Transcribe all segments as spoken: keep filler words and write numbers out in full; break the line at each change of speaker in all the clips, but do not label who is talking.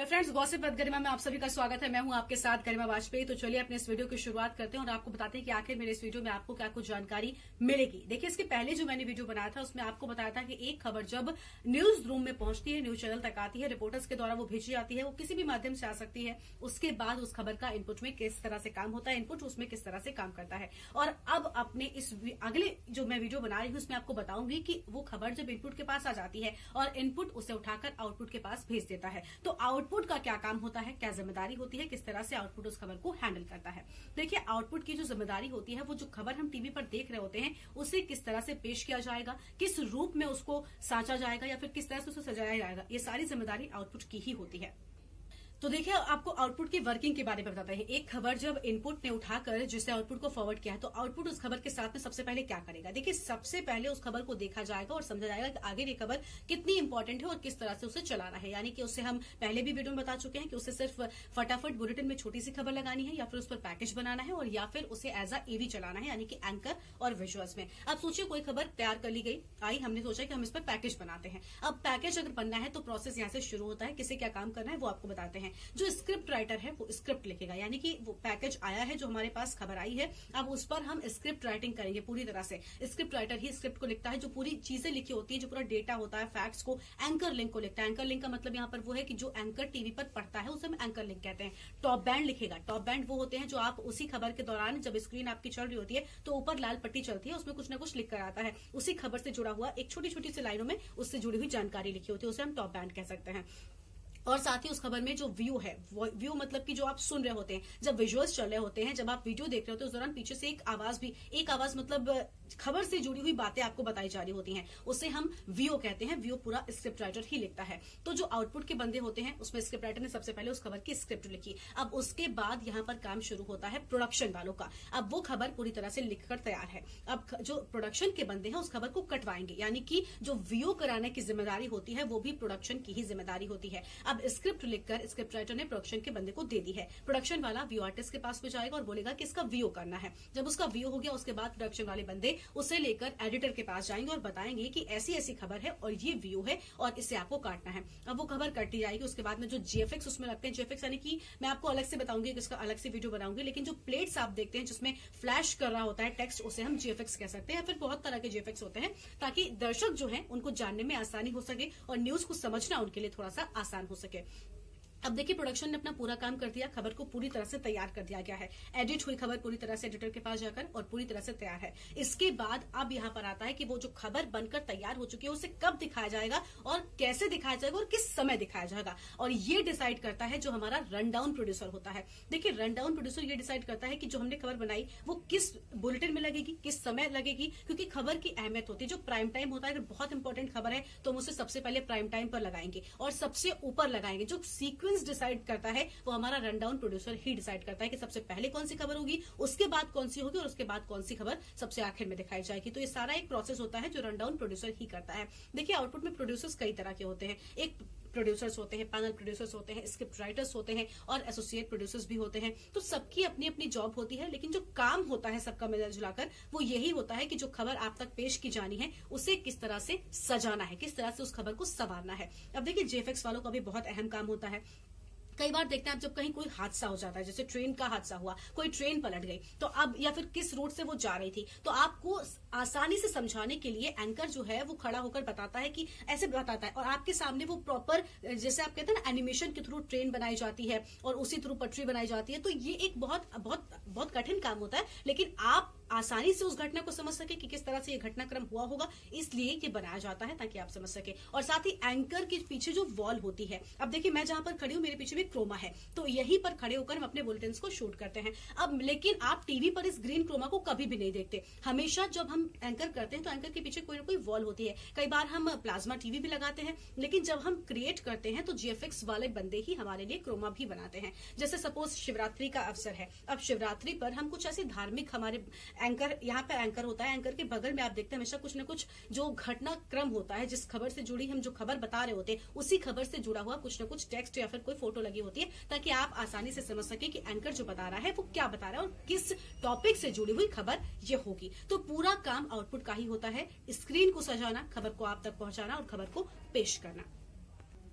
Hello friends, gossip with Garima में आप सभी का स्वागत है। मैं हूं आपके साथ गरिमा वाजपेयी। तो चलिए अपने इस वीडियो की शुरुआत करते हैं और आपको बताते हैं कि आखिर मेरे इस वीडियो में आपको क्या कुछ जानकारी मिलेगी। देखिए, इसके पहले जो मैंने वीडियो बनाया था उसमें आपको बताया था कि एक खबर जब न्यूज रूम में पहुंचती है, न्यूज चैनल तक आती है, रिपोर्टर्स के द्वारा वो भेजी जाती है, वो किसी भी माध्यम से आ सकती है, उसके बाद उस खबर का इनपुट में किस तरह से काम होता है, इनपुट उसमें किस तरह से काम करता है। और अब अपने इस अगले जो मैं वीडियो बना रही हूं उसमें आपको बताऊंगी कि वो खबर जब इनपुट के पास आ जाती है और इनपुट उसे उठाकर आउटपुट के पास भेज देता है, तो आउटपुट का क्या काम होता है, क्या जिम्मेदारी होती है, किस तरह से आउटपुट उस खबर को हैंडल करता है। देखिए, आउटपुट की जो जिम्मेदारी होती है, वो जो खबर हम टीवी पर देख रहे होते हैं उसे किस तरह से पेश किया जाएगा, किस रूप में उसको साचा जाएगा या फिर किस तरह से उसे सजाया जाएगा, ये सारी जिम्मेदारी आउटपुट की ही होती है। तो देखिए, आपको आउटपुट की वर्किंग के बारे में बताते हैं। एक खबर जब इनपुट ने उठाकर जिससे आउटपुट को फॉरवर्ड किया है, तो आउटपुट उस खबर के साथ में सबसे पहले क्या करेगा। देखिए, सबसे पहले उस खबर को देखा जाएगा और समझा जाएगा कि आगे ये खबर कितनी इंपॉर्टेंट है और किस तरह से उसे चलाना है। यानी कि उससे हम पहले भी वीडियो में बता चुके हैं कि उसे सिर्फ फटाफट बुलेटिन में छोटी सी खबर लगानी है या फिर उस पर पैकेज बनाना है और या फिर उसे एज अ एवी चलाना है, यानी कि एंकर और विजुअल्स में। अब सोचिए, कोई खबर तैयार कर ली गई, आई, हमने सोचा कि हम इस पर पैकेज बनाते हैं। अब पैकेज अगर बनना है तो प्रोसेस यहां से शुरू होता है। किसे क्या काम करना है वो आपको बताते हैं। जो स्क्रिप्ट राइटर है वो स्क्रिप्ट लिखेगा, यानी कि वो पैकेज आया है, जो हमारे पास खबर आई है, अब उस पर हम स्क्रिप्ट राइटिंग करेंगे पूरी तरह से। स्क्रिप्ट राइटर ही स्क्रिप्ट को लिखता है, जो पूरी चीजें लिखी होती है, जो पूरा डेटा होता है, फैक्ट्स को एंकर लिंक को लिखता है। एंकर लिंक का मतलब यहाँ पर वो है कि जो एंकर टीवी पर पढ़ता है उसे हम एंकर लिंक कहते हैं। टॉप बैंड लिखेगा। टॉप बैंड वो होते हैं जो आप उसी खबर के दौरान जब स्क्रीन आपकी चल रही होती है तो ऊपर लाल पट्टी चलती है, उसमें कुछ ना कुछ लिख कर आता है, उसी खबर से जुड़ा हुआ एक छोटी छोटी सी लाइनों में उससे जुड़ी हुई जानकारी लिखी होती है, उसे हम टॉप बैंड कह सकते हैं। और साथ ही उस खबर में जो व्यू है, व्यू मतलब कि जो आप सुन रहे होते हैं, जब विजुअल्स चल रहे होते हैं, जब आप वीडियो देख रहे होते हैं, उस दौरान पीछे से एक आवाज भी, एक आवाज मतलब खबर से जुड़ी हुई बातें आपको बताई जा रही होती हैं, उसे हम व्यू कहते हैं। व्यू पूरा स्क्रिप्ट राइटर ही लिखता है। तो जो आउटपुट के बंदे होते हैं उसमें स्क्रिप्ट राइटर ने सबसे पहले उस खबर की स्क्रिप्ट लिखी। अब उसके बाद यहाँ पर काम शुरू होता है प्रोडक्शन वालों का। अब वो खबर पूरी तरह से लिखकर तैयार है। अब जो प्रोडक्शन के बंदे हैं उस खबर को कटवाएंगे, यानी कि जो व्यू कराने की जिम्मेदारी होती है वो भी प्रोडक्शन की ही जिम्मेदारी होती है। अब स्क्रिप्ट लिखकर स्क्रिप्ट राइटर ने प्रोडक्शन के बंदे को दे दी है। प्रोडक्शन वाला व्यू आर्टिस्ट के पास में जाएगा और बोलेगा कि इसका व्यू करना है। जब उसका व्यू हो गया उसके बाद प्रोडक्शन वाले बंदे उसे लेकर एडिटर के पास जाएंगे और बताएंगे कि ऐसी ऐसी खबर है और ये व्यू है और इसे आपको काटना है। अब वो खबर कट दी जाएगी। उसके बाद में जो जीएफएक्स उसमें लगते हैं, जीएफएक्स यानी कि मैं आपको अलग से बताऊंगी कि इसका अलग से वीडियो बनाऊंगी, लेकिन जो प्लेट्स आप देखते हैं जिसमें फ्लैश कर रहा होता है टेक्स्ट, उसे हम जीएफएक्स कह सकते हैं। या फिर बहुत तरह के जीएफएक्स होते हैं ताकि दर्शक जो है उनको जानने में आसानी हो सके और न्यूज को समझना उनके लिए थोड़ा सा आसान हो सके। अब देखिए, प्रोडक्शन ने अपना पूरा काम कर दिया, खबर को पूरी तरह से तैयार कर दिया गया है। एडिट हुई खबर पूरी तरह से एडिटर के पास जाकर और पूरी तरह से तैयार है। इसके बाद अब यहाँ पर आता है कि वो जो खबर बनकर तैयार हो चुकी है उसे कब दिखाया जाएगा और कैसे दिखाया जाएगा और किस समय दिखाया जाएगा, और ये डिसाइड करता है जो हमारा रन डाउन प्रोड्यूसर होता है। देखिए, रन डाउन प्रोड्यूसर ये डिसाइड करता है कि जो हमने खबर बनाई वो किस बुलेटिन में लगेगी, किस समय लगेगी, क्योंकि खबर की अहमियत होती है। जो प्राइम टाइम होता है, अगर बहुत इंपॉर्टेंट खबर है तो हम उसे सबसे पहले प्राइम टाइम पर लगाएंगे और सबसे ऊपर लगाएंगे। जो सीक्वेंस डिसाइड करता है वो हमारा रन डाउन प्रोड्यूसर ही डिसाइड करता है कि सबसे पहले कौन सी खबर होगी, उसके बाद कौन सी होगी और उसके बाद कौन सी खबर सबसे आखिर में दिखाई जाएगी। तो ये सारा एक प्रोसेस होता है जो रन डाउन प्रोड्यूसर ही करता है। देखिए, आउटपुट में प्रोड्यूसर्स कई तरह के होते हैं। एक प्रोड्यूसर्स होते हैं, पैनल प्रोड्यूसर्स होते हैं, स्क्रिप्ट राइटर्स होते हैं और एसोसिएट प्रोड्यूसर्स भी होते हैं। तो सबकी अपनी अपनी जॉब होती है, लेकिन जो काम होता है सबका मिला जुलाकर वो यही होता है कि जो खबर आप तक पेश की जानी है उसे किस तरह से सजाना है, किस तरह से उस खबर को संवारना है। अब देखिए, जेएफएक्स वालों का भी बहुत अहम काम होता है। कई बार देखते हैं आप, जब कहीं कोई हादसा हो जाता है, जैसे ट्रेन का हादसा हुआ, कोई ट्रेन पलट गई, तो अब या फिर किस रूट से वो जा रही थी, तो आपको आसानी से समझाने के लिए एंकर जो है वो खड़ा होकर बताता है कि ऐसे बताता है और आपके सामने वो प्रॉपर, जैसे आप कहते हैं ना, एनिमेशन के थ्रू ट्रेन बनाई जाती है और उसी थ्रू पटरी बनाई जाती है। तो ये एक बहुत बहुत बहुत कठिन काम होता है, लेकिन आप आसानी से उस घटना को समझ सके कि किस तरह से ये घटनाक्रम हुआ होगा, इसलिए ये बनाया जाता है ताकि आप समझ सके। और साथ ही एंकर के पीछे जो वॉल होती है, अब देखिए मैं जहां पर खड़ी हूं मेरे पीछे भी क्रोमा है, तो यहीं पर खड़े होकर हम अपने बुलेटिन को शूट करते हैं। अब लेकिन आप टीवी पर इस ग्रीन क्रोमा को कभी भी नहीं देखते। हमेशा जब हम एंकर करते हैं तो एंकर के पीछे कोई ना कोई वॉल होती है। कई बार हम प्लाज्मा टीवी भी लगाते हैं, लेकिन जब हम क्रिएट करते हैं तो जीएफएक्स वाले बंदे ही हमारे लिए क्रोमा भी बनाते हैं। जैसे सपोज शिवरात्रि का अवसर है, अब शिवरात्रि पर हम कुछ ऐसे धार्मिक, हमारे एंकर यहाँ पे एंकर होता है, एंकर के बगल में आप देखते हैं हमेशा कुछ न कुछ जो घटनाक्रम होता है, जिस खबर से जुड़ी हम जो खबर बता रहे होते हैं उसी खबर से जुड़ा हुआ कुछ न कुछ टेक्स्ट या फिर कोई फोटो लगी होती है, ताकि आप आसानी से समझ सके कि एंकर जो बता रहा है वो क्या बता रहा है और किस टॉपिक से जुड़ी हुई खबर ये होगी। तो पूरा काम आउटपुट का ही होता है, स्क्रीन को सजाना, खबर को आप तक पहुंचाना और खबर को पेश करना।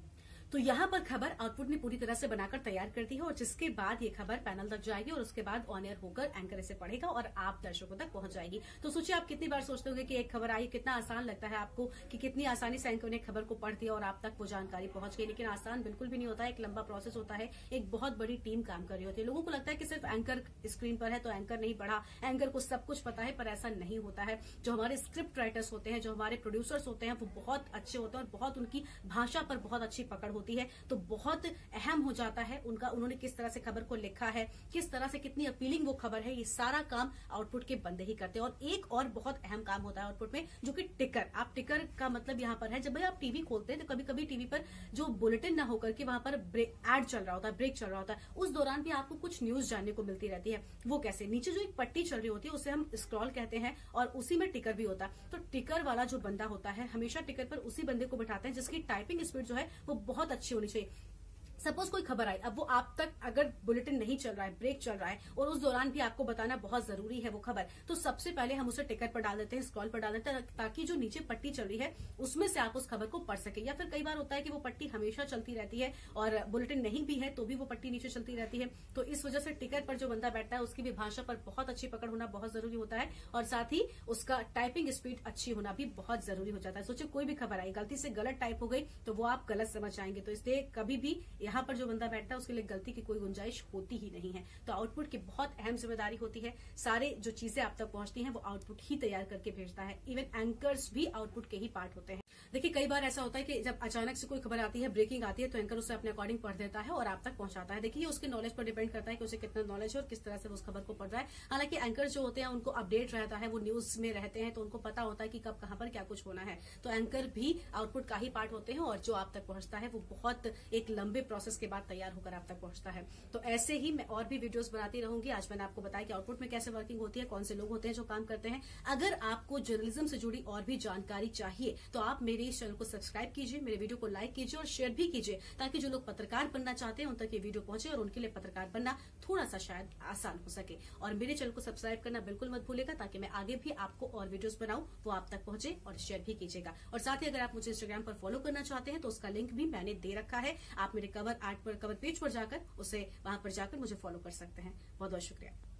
तो यहाँ पर खबर आउटपुट ने पूरी तरह से बनाकर तैयार कर दी है और जिसके बाद ये खबर पैनल तक जाएगी और उसके बाद ऑन एयर होकर एंकर इसे पढ़ेगा और आप दर्शकों तक पहुंच जाएगी। तो सोचिए आप कितनी बार सोचते होंगे कि एक खबर आई, कितना आसान लगता है आपको कि कितनी आसानी से एंकर ने खबर को पढ़ दिया और आप तक वो जानकारी पहुंच गई। लेकिन आसान बिल्कुल भी नहीं होता है, एक लंबा प्रोसेस होता है, एक बहुत बड़ी टीम काम कर रही होती है। लोगों को लगता है कि सिर्फ एंकर स्क्रीन पर है तो एंकर नहीं पढ़ा, एंकर को सब कुछ पता है, पर ऐसा नहीं होता है। जो हमारे स्क्रिप्ट राइटर्स होते हैं, जो हमारे प्रोड्यूसर्स होते हैं, वो बहुत अच्छे होते हैं और बहुत उनकी भाषा पर बहुत अच्छी पकड़ होती है। तो बहुत अहम हो जाता है उनका, उन्होंने किस तरह से खबर को लिखा है, किस तरह से कितनी अपीलिंग वो खबर है, ये सारा काम आउटपुट के बंदे ही करते हैं। और एक और बहुत अहम काम होता है आउटपुट में, जो कि टिकर। आप टिकर का मतलब यहाँ पर है, जब भाई आप टीवी खोलते हैं तो कभी कभी टीवी पर जो बुलेटिन ना होकर के वहां पर एड चल रहा होता है, ब्रेक चल रहा होता है, उस दौरान भी आपको कुछ न्यूज जानने को मिलती रहती है। वो कैसे? नीचे जो एक पट्टी चल रही होती है उसे हम स्क्रॉल कहते हैं और उसी में टिकर भी होता है। तो टिकर वाला जो बंदा होता है, हमेशा टिकर पर उसी बंदे को बिठाते हैं जिसकी टाइपिंग स्पीड जो है वो बहुत अच्छी होनी चाहिए। सपोज कोई खबर आई, अब वो आप तक अगर बुलेटिन नहीं चल रहा है, ब्रेक चल रहा है और उस दौरान भी आपको बताना बहुत जरूरी है वो खबर, तो सबसे पहले हम उसे टिकर पर डाल देते हैं, स्क्रॉल पर डाल देते हैं, ताकि जो नीचे पट्टी चल रही है उसमें से आप उस खबर को पढ़ सके। या फिर कई बार होता है कि वो पट्टी हमेशा चलती रहती है और बुलेटिन नहीं भी है तो भी वो पट्टी नीचे चलती रहती है। तो इस वजह से टिकर पर जो बंदा बैठता है उसकी भी भाषा पर बहुत अच्छी पकड़ होना बहुत जरूरी होता है और साथ ही उसका टाइपिंग स्पीड अच्छी होना भी बहुत जरूरी हो जाता है। सोचिए कोई भी खबर आई, गलती से गलत टाइप हो गई तो वो आप गलत समझ जाएंगे। तो इसलिए कभी भी यहाँ पर जो बंदा बैठता है उसके लिए गलती की कोई गुंजाइश होती ही नहीं है। तो आउटपुट की बहुत अहम जिम्मेदारी होती है, सारे जो चीजें आप तक पहुंचती हैं वो आउटपुट ही तैयार करके भेजता है। इवन एंकर्स भी आउटपुट के ही पार्ट होते हैं। देखिए कई बार ऐसा होता है कि जब अचानक से कोई खबर आती है, ब्रेकिंग आती है, तो एंकर उसे अपने अकॉर्डिंग पढ़ देता है और आप तक पहुंचाता है। देखिए उसके नॉलेज पर डिपेंड करता है कि उसे कितना नॉलेज है और किस तरह से उस खबर को पढ़ रहा है। हालांकि एंकर जो होते हैं उनको अपडेट रहता है, वो न्यूज में रहते हैं तो उनको पता होता है कि कब कहां पर क्या कुछ होना है। तो एंकर भी आउटपुट का ही पार्ट होते हैं और जो आप तक पहुंचता है वो बहुत एक लंबे प्रोसेस के बाद तैयार होकर आप तक पहुंचता है। तो ऐसे ही मैं और भी वीडियोस बनाती रहूंगी। आज मैंने आपको बताया कि आउटपुट में कैसे वर्किंग होती है, कौन से लोग होते हैं जो काम करते हैं। अगर आपको जर्नलिज्म से जुड़ी और भी जानकारी चाहिए तो आप मेरे इस चैनल को सब्सक्राइब कीजिए, मेरे वीडियो को लाइक कीजिए और शेयर भी कीजिए, ताकि जो लोग पत्रकार बनना चाहते हैं उन तक ये वीडियो पहुंचे और उनके लिए पत्रकार बनना थोड़ा सा शायद आसान हो सके। और मेरे चैनल को सब्सक्राइब करना बिल्कुल मत भूलेगा, ताकि मैं आगे भी आपको और वीडियोस बनाऊं, वो आप तक पहुंचे, और शेयर भी कीजिएगा। और साथ ही अगर आप मुझे इंस्टाग्राम पर फॉलो करना चाहते हैं तो उसका लिंक भी मैंने दे रखा है। आप मेरे कवर आर्ट पर, कवर पेज पर जाकर उसे वहां पर जाकर मुझे फॉलो कर सकते हैं। बहुत बहुत शुक्रिया।